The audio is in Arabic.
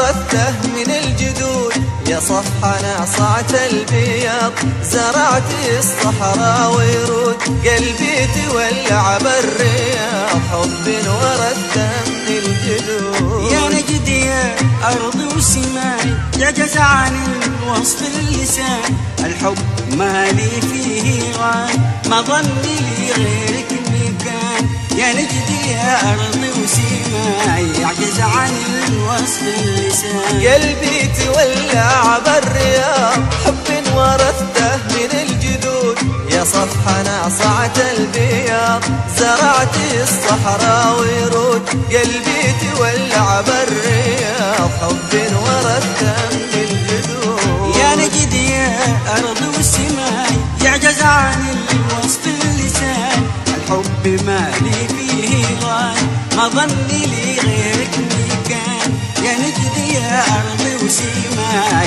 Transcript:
ورثته من الجدود، يا صفحة ناصعة البياض زرعت الصحراء ورود، قلبي تولع بالرياض حب ورثته من الجدود. يا نجدي يا أرض وسماي يعجز عن الوصف اللسان، الحب ما لي فيه غاية ما ظن لي غيرك مكان. يا نجدي يا أرض وسماي يعجز عن الوصف اللسان، قلبي تولع بالرياض حب ورثته من الجدود، يا صفحة ناصعة البياض زرعت الصحراء ورود، قلبي تولع بالرياض حب ورثته من الجدود. يا نجدي يا أرض والسماء يعجز عن الوصف اللسان، الحب ما لي فيه غاية ما ظن لي غيرك مكان. يا نجدي يا أرض وسماء